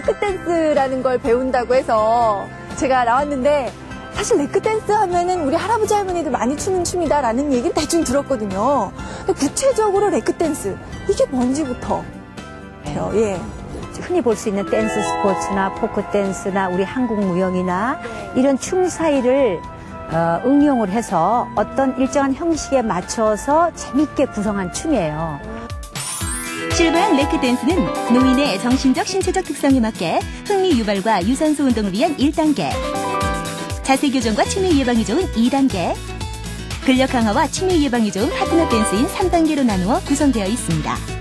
레크댄스라는 걸 배운다고 해서 제가 나왔는데 사실 레크댄스 하면은 우리 할아버지 할머니들 많이 추는 춤이다라는 얘기는 대충 들었거든요. 근데 구체적으로 레크댄스 이게 뭔지부터 예. 흔히 볼 수 있는 댄스 스포츠나 포크 댄스나 우리 한국 무용이나 이런 춤 사이를 응용을 해서 어떤 일정한 형식에 맞춰서 재밌게 구성한 춤이에요. 실버한 레크댄스는 노인의 정신적, 신체적 특성에 맞게 흥미 유발과 유산소 운동을 위한 1단계, 자세 교정과 치매 예방이 좋은 2단계, 근력 강화와 치매 예방이 좋은 파트너 댄스인 3단계로 나누어 구성되어 있습니다.